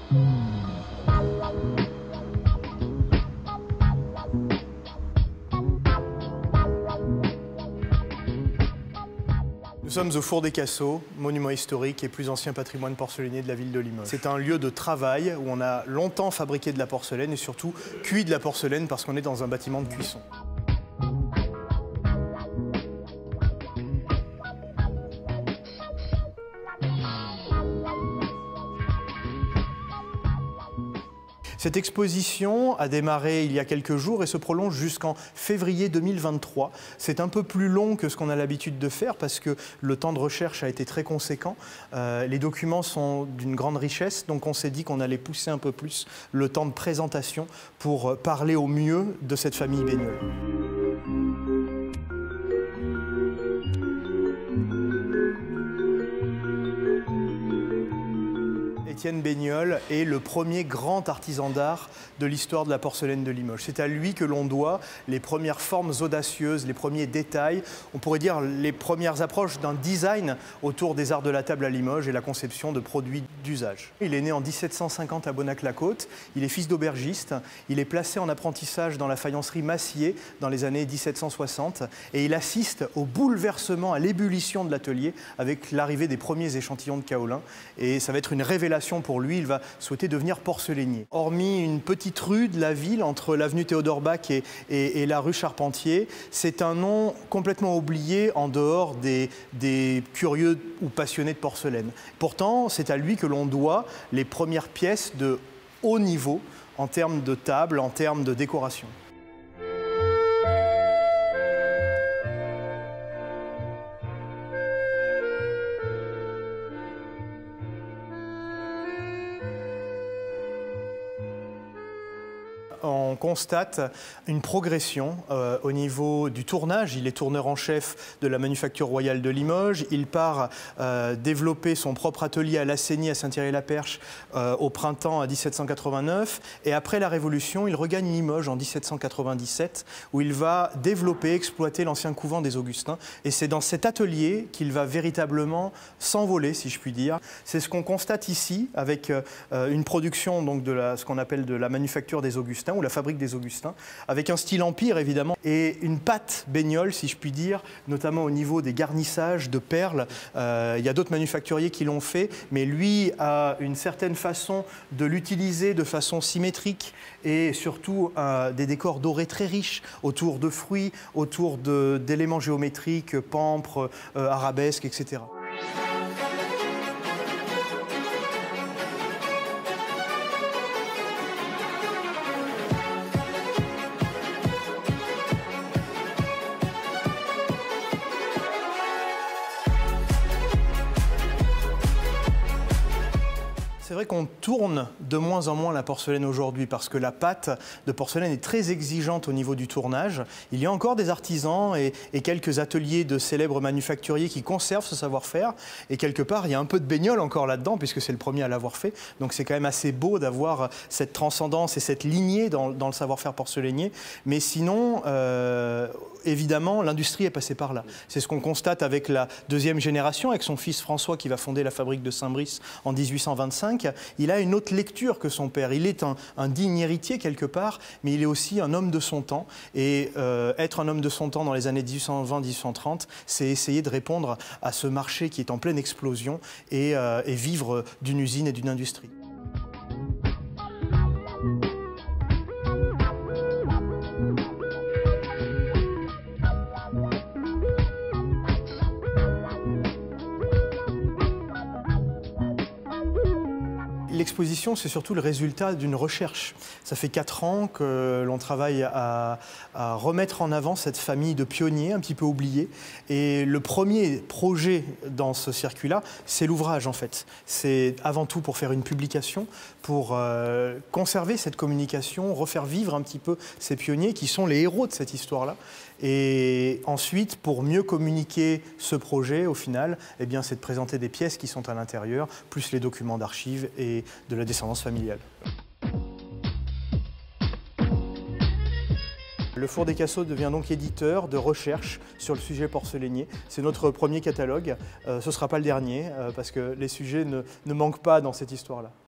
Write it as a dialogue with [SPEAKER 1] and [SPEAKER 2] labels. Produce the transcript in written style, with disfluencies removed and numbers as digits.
[SPEAKER 1] Nous sommes au Four des Cassots, monument historique et plus ancien patrimoine porcelainier de la ville de Limoges. C'est un lieu de travail où on a longtemps fabriqué de la porcelaine et surtout cuit de la porcelaine parce qu'on est dans un bâtiment de cuisson. Cette exposition a démarré il y a quelques jours et se prolonge jusqu'en février 2023. C'est un peu plus long que ce qu'on a l'habitude de faire parce que le temps de recherche a été très conséquent. Les documents sont d'une grande richesse, donc on s'est dit qu'on allait pousser un peu plus le temps de présentation pour parler au mieux de cette famille Baignol. Étienne Baignol est le premier grand artisan d'art de l'histoire de la porcelaine de Limoges. C'est à lui que l'on doit les premières formes audacieuses, les premiers détails, on pourrait dire les premières approches d'un design autour des arts de la table à Limoges et la conception de produits d'usage. Il est né en 1750 à Bonnac-la-Côte, il est fils d'aubergiste, il est placé en apprentissage dans la faïencerie Massier dans les années 1760 et il assiste au bouleversement, à l'ébullition de l'atelier avec l'arrivée des premiers échantillons de kaolin et ça va être une révélation pour lui, il va souhaiter devenir porcelainier. Hormis une petite rue de la ville, entre l'avenue Théodore Bach et la rue Charpentier, c'est un nom complètement oublié en dehors des curieux ou passionnés de porcelaine. Pourtant, c'est à lui que l'on doit les premières pièces de haut niveau en termes de table, en termes de décoration. On constate une progression au niveau du tournage. Il est tourneur en chef de la Manufacture royale de Limoges. Il part développer son propre atelier à Lassigny, à Saint-Thierry-la-Perche, au printemps à 1789. Et après la Révolution, il regagne Limoges en 1797, où il va développer, exploiter l'ancien couvent des Augustins. Et c'est dans cet atelier qu'il va véritablement s'envoler, si je puis dire. C'est ce qu'on constate ici, avec une production donc, de ce qu'on appelle de la Manufacture des Augustins, ou la fabrique des Augustins, avec un style empire évidemment, et une patte Baignol, si je puis dire, notamment au niveau des garnissages de perles. Il y a d'autres manufacturiers qui l'ont fait, mais lui a une certaine façon de l'utiliser de façon symétrique et surtout des décors dorés très riches autour de fruits, autour d'éléments géométriques, pampres, arabesques, etc. C'est vrai qu'on tourne de moins en moins la porcelaine aujourd'hui parce que la pâte de porcelaine est très exigeante au niveau du tournage. Il y a encore des artisans et quelques ateliers de célèbres manufacturiers qui conservent ce savoir-faire. Et quelque part, il y a un peu de Baignol encore là-dedans puisque c'est le premier à l'avoir fait. Donc c'est quand même assez beau d'avoir cette transcendance et cette lignée dans le savoir-faire porcelainier. Mais sinon, évidemment, l'industrie est passée par là. C'est ce qu'on constate avec la deuxième génération, avec son fils François qui va fonder la fabrique de Saint-Brice en 1825. Il a une autre lecture que son père. Il est un digne héritier quelque part, mais il est aussi un homme de son temps. Et être un homme de son temps dans les années 1820-1830, c'est essayer de répondre à ce marché qui est en pleine explosion et vivre d'une usine et d'une industrie. L'exposition, c'est surtout le résultat d'une recherche. Ça fait 4 ans que l'on travaille à remettre en avant cette famille de pionniers un petit peu oubliés. Et le premier projet dans ce circuit-là, c'est l'ouvrage en fait. C'est avant tout pour faire une publication, pour conserver cette communication, refaire vivre un petit peu ces pionniers qui sont les héros de cette histoire-là. Et ensuite, pour mieux communiquer ce projet, au final, eh bien, c'est de présenter des pièces qui sont à l'intérieur, plus les documents d'archives et de la descendance familiale. Le Four des Cassots devient donc éditeur de recherche sur le sujet porcelainier. C'est notre premier catalogue. Ce ne sera pas le dernier, parce que les sujets ne manquent pas dans cette histoire-là.